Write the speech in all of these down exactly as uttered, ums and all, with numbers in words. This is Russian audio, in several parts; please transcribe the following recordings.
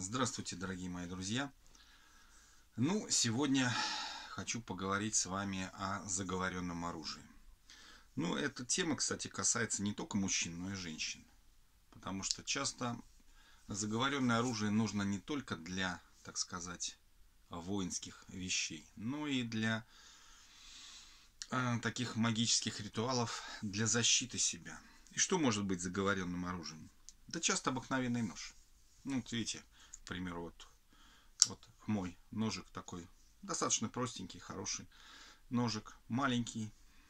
Здравствуйте, дорогие мои друзья. Ну, сегодня хочу поговорить с вами о заговоренном оружии. Ну, эта тема, кстати, касается не только мужчин, но и женщин. Потому что часто заговоренное оружие нужно не только для, так сказать, воинских вещей, но и для э, таких магических ритуалов для защиты себя. И что может быть заговоренным оружием? Да часто обыкновенный нож. Ну, вот видите, к примеру, вот, вот мой ножик такой, достаточно простенький, хороший ножик, маленький.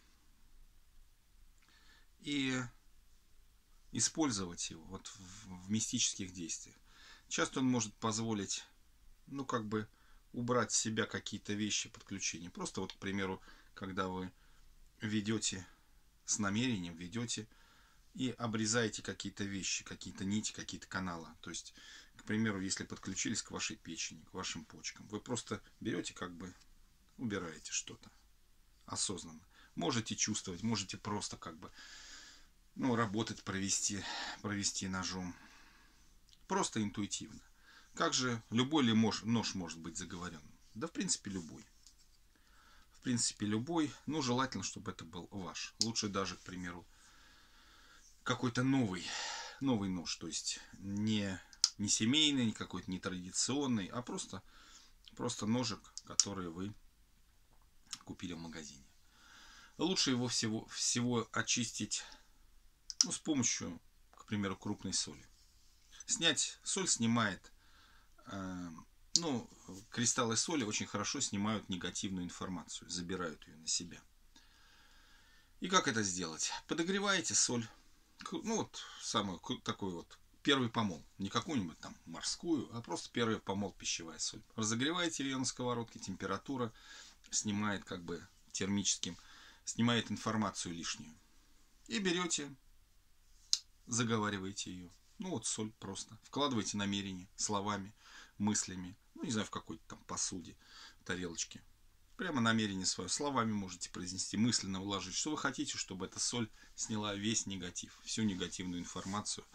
И использовать его вот в, в мистических действиях. Часто он может позволить, ну, как бы, убрать с себя какие-то вещи подключения. Просто вот, к примеру, когда вы ведете с намерением, ведете и обрезаете какие-то вещи, какие-то нити, какие-то каналы. То есть, к примеру, если подключились к вашей печени, к вашим почкам, вы просто берете, как бы, убираете что-то осознанно. Можете чувствовать, можете просто, как бы, ну, работать, провести, провести ножом. Просто интуитивно. Как же любой ли нож, нож может быть заговоренным? Да, в принципе, любой. В принципе, любой. Ну, желательно, чтобы это был ваш. Лучше даже, к примеру, какой-то новый, новый нож. То есть не, не семейный, какой-то не традиционный, а просто, просто ножик, который вы купили в магазине. Лучше его всего, всего очистить, ну, с помощью, к примеру, крупной соли. Снять соль снимает, э, ну, кристаллы соли очень хорошо снимают негативную информацию, забирают ее на себя. И как это сделать? Подогреваете соль, ну, вот самый такой вот первый помол, не какую-нибудь там морскую, а просто первый помол пищевая соль. Разогреваете ее на сковородке, температура снимает, как бы, термическим, снимает информацию лишнюю. И берете, заговариваете ее. Ну вот соль просто. Вкладываете намерение словами, мыслями. Ну не знаю, в какой-то там посуде, тарелочке. Прямо намерение свое словами можете произнести, мысленно вложить. Что вы хотите, чтобы эта соль сняла весь негатив, всю негативную информацию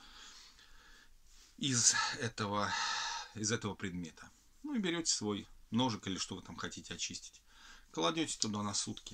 из этого, из этого предмета. Ну и берете свой ножик или что вы там хотите очистить. Кладете туда на сутки.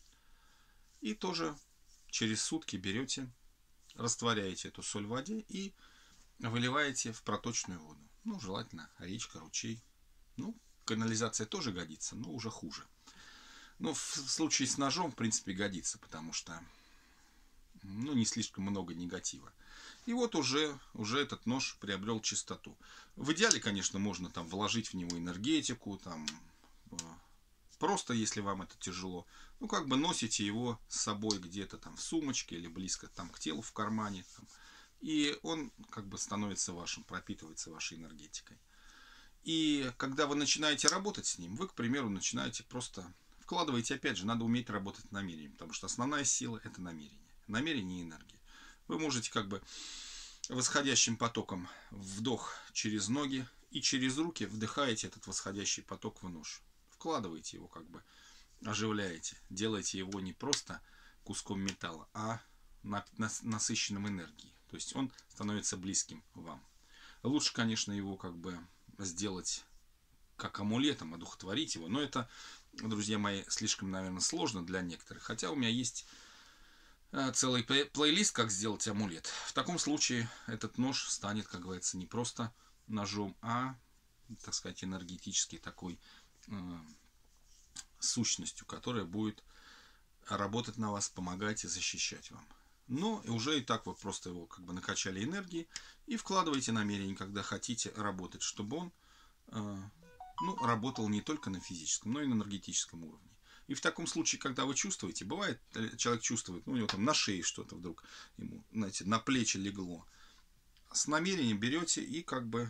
И тоже через сутки берете, растворяете эту соль в воде и выливаете в проточную воду. Ну, желательно речка, ручей. Ну, канализация тоже годится, но уже хуже. Но в случае с ножом, в принципе, годится, потому что, ну, не слишком много негатива. И вот уже, уже этот нож приобрел чистоту. В идеале, конечно, можно там вложить в него энергетику, там, просто, если вам это тяжело, ну, как бы носите его с собой где-то там в сумочке или близко там к телу, в кармане. Там, и он, как бы, становится вашим, пропитывается вашей энергетикой. И когда вы начинаете работать с ним, вы, к примеру, начинаете просто вкладываете, опять же, надо уметь работать намерением, потому что основная сила — это намерение. Намерение и энергия. Вы можете, как бы, восходящим потоком вдох через ноги и через руки вдыхаете этот восходящий поток в нож. Вкладываете его, как бы, оживляете, делаете его не просто куском металла, а насыщенным энергией. То есть он становится близким вам. Лучше, конечно, его, как бы, сделать как амулетом, одухотворить его. Но это, друзья мои, слишком, наверное, сложно для некоторых. Хотя у меня есть целый плейлист, как сделать амулет. В таком случае этот нож станет, как говорится, не просто ножом, а, так сказать, энергетический такой э, сущностью, которая будет работать на вас, помогать и защищать вам. Но уже и так вы просто его, как бы, накачали энергией и вкладываете намерение, когда хотите работать, чтобы он э, ну, работал не только на физическом, но и на энергетическом уровне. И в таком случае, когда вы чувствуете, бывает, человек чувствует, ну, у него там на шее что-то вдруг ему, знаете, на плечи легло. С намерением берете и, как бы,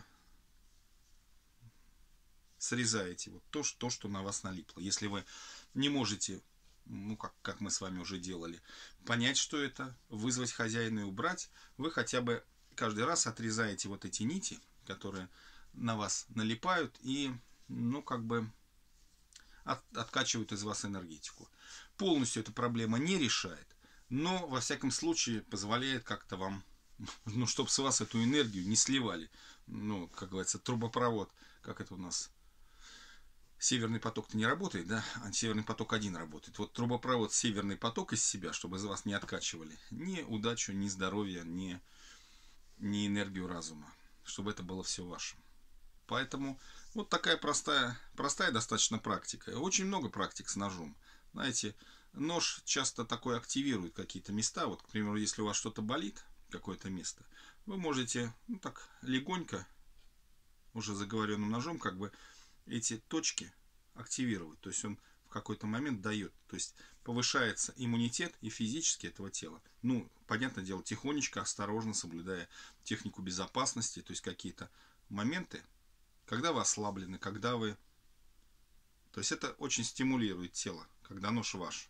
срезаете вот то, что, то, что на вас налипло. Если вы не можете, ну, как, как мы с вами уже делали, понять, что это, вызвать хозяина и убрать, вы хотя бы каждый раз отрезаете вот эти нити, которые на вас налипают, и, ну, как бы, от, откачивают из вас энергетику. Полностью эта проблема не решает, но, во всяком случае, позволяет как-то вам Ну, чтобы с вас эту энергию не сливали. Ну, как говорится, трубопровод, как это у нас, Северный поток-то не работает, да, а Северный поток один работает. Вот трубопровод Северный поток из себя, чтобы из вас не откачивали ни удачу, ни здоровье, ни, ни энергию разума, чтобы это было все ваше. Поэтому вот такая простая, простая достаточно практика. Очень много практик с ножом. Знаете, нож часто такой активирует какие-то места. Вот, к примеру, если у вас что-то болит, какое-то место, вы можете, ну так, легонько, уже заговоренным ножом, как бы эти точки активировать. То есть он в какой-то момент дает. То есть повышается иммунитет и физически этого тела. Ну, понятное дело, тихонечко, осторожно, соблюдая технику безопасности. То есть какие-то моменты, когда вы ослаблены, когда вы... То есть это очень стимулирует тело, когда нож ваш.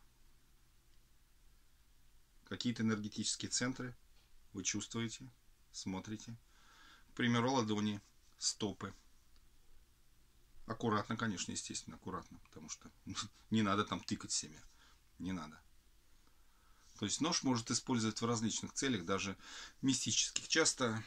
Какие-то энергетические центры вы чувствуете, смотрите. К примеру, ладони, стопы. Аккуратно, конечно, естественно, аккуратно, потому что не надо там тыкать себя, не надо. То есть нож может использовать в различных целях, даже мистических. Часто,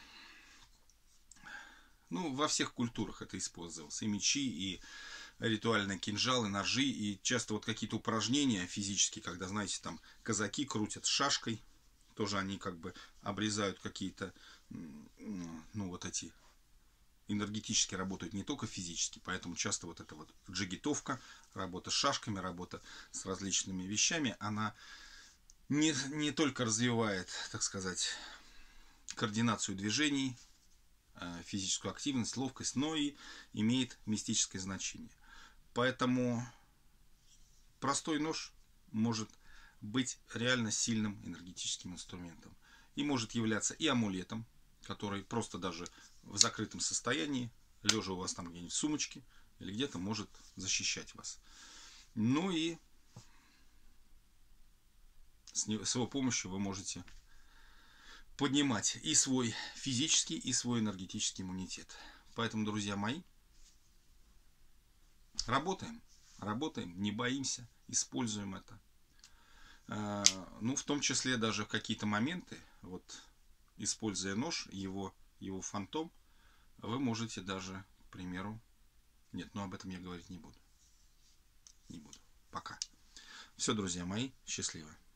ну, во всех культурах это использовалось. И мечи, и ритуальные кинжалы, ножи, и часто вот какие-то упражнения физические, когда, знаете, там казаки крутят шашкой, тоже они как бы обрезают какие-то, ну, вот эти... энергетически работают, не только физически, поэтому часто вот эта вот джигитовка, работа с шашками, работа с различными вещами, она не, не только развивает, так сказать, координацию движений, физическую активность, ловкость, но и имеет мистическое значение. Поэтому простой нож может быть реально сильным энергетическим инструментом и может являться и амулетом, который просто даже в закрытом состоянии, лежа у вас там где-нибудь в сумочке или где-то, может защищать вас. Ну и с его помощью вы можете поднимать и свой физический, и свой энергетический иммунитет. Поэтому, друзья мои, работаем, работаем, не боимся, используем это. Ну, в том числе даже в какие-то моменты, вот, используя нож, его, его фантом, вы можете даже, к примеру... Нет, ну об этом я говорить не буду. Не буду. Пока. Все, друзья мои, счастливо.